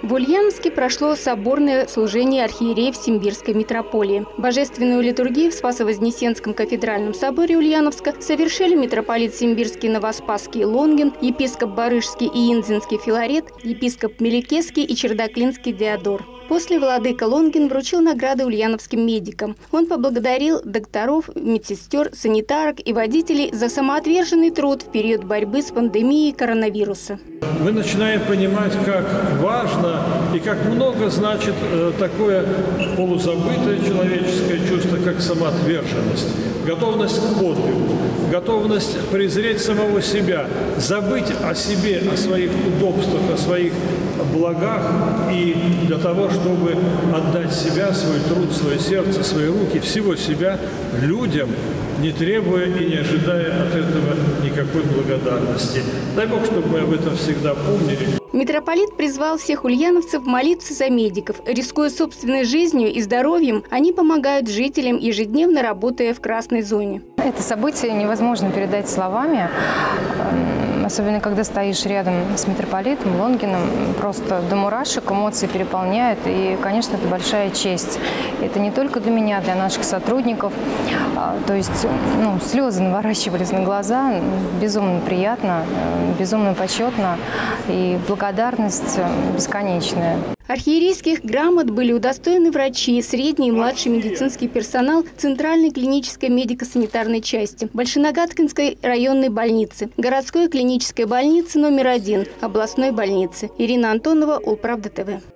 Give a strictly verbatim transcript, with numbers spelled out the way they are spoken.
В Ульяновске прошло соборное служение архиереев Симбирской митрополии. Божественную литургию в Спасо-Вознесенском кафедральном соборе Ульяновска совершили митрополит Симбирский Новоспасский Лонгин, епископ Барышский и Инзинский Филарет, епископ Меликесский и Чердаклинский Диодор. После владыка Лонгин вручил награды ульяновским медикам. Он поблагодарил докторов, медсестер, санитарок и водителей за самоотверженный труд в период борьбы с пандемией коронавируса. Мы начинаем понимать, как важно и как много значит э, такое полузабытое человеческое чувство, как самоотверженность, готовность к подвигу, готовность презреть самого себя, забыть о себе, о своих удобствах, о своих благах и для того, чтобы отдать себя, свой труд, свое сердце, свои руки, всего себя людям, не требуя и не ожидая от этого никакой благодарности. Дай Бог, чтобы мы об этом всегда помнили. Митрополит призвал всех ульяновцев молиться за медиков. Рискуя собственной жизнью и здоровьем, они помогают жителям, ежедневно работая в красной зоне. Это событие невозможно передать словами, особенно когда стоишь рядом с митрополитом Лонгиным. Просто до мурашек эмоции переполняют, и, конечно, это большая честь. Это не только для меня, для наших сотрудников. То есть ну, слезы наворачивались на глаза, безумно приятно, безумно почетно, и благодарность бесконечная. Архиерейских грамот были удостоены врачи, средний и младший медицинский персонал Центральной клинической медико-санитарной части, Большеногатскинской районной больницы, городской клинической больницы номер один, областной больницы. Ирина Антонова, Улправда ТВ.